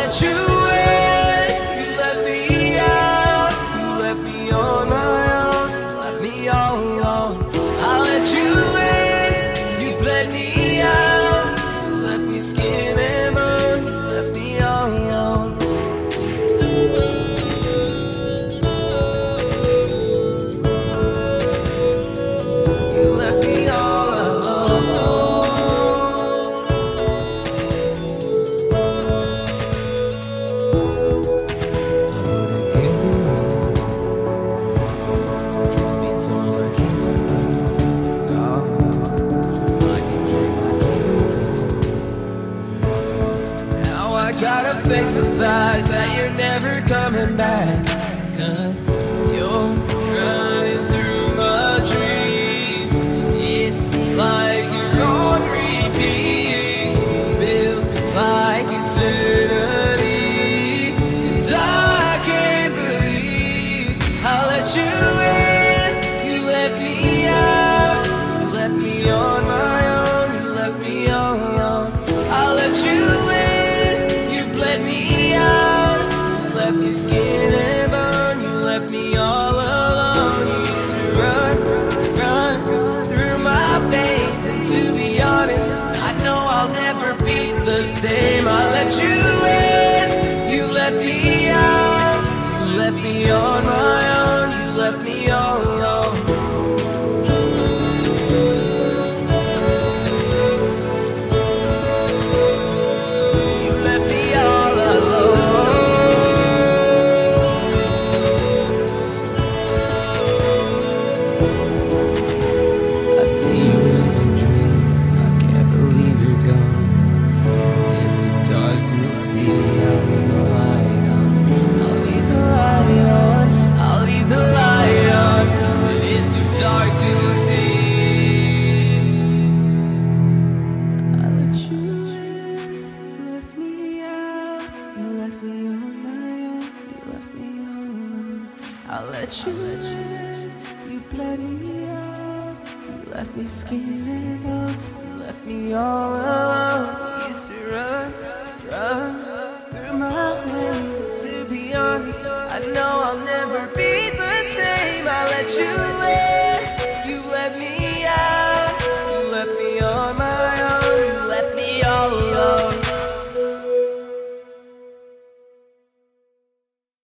let you in. You let me out. You left me on my own. You left me all alone. I let you in. You bled me out. You left me skin and bone. You left me all alone. You left me all alone. I wouldn't give it up. Truth be told, I can't believe it. I can dream, I can't recall. Now I gotta face the fact that you're never coming back. 'Cause you're running through my dreams. It's like you're on repeat. Feels like eternity. And I can't believe I let you in. You left me out. You left me on my own. You left me all alone. I let you in. You bled me out. You left me skin and bone. You left me all alone. You used to run through my veins. And to be honest, I know I'll never be the same. I let you in. You left me out. You left me on my own. You left me all alone. You left me all alone. I see you in my dreams. I can't believe you're gone. It's too dark to see. I'll leave the light on. I'll leave the light on. I'll leave the light on. But it's too dark to see. I let you in. You left me out. You left me on my own. You left me all alone. I let you in. You bled me out. You left me skin and bone. You left me all alone. You used to run through my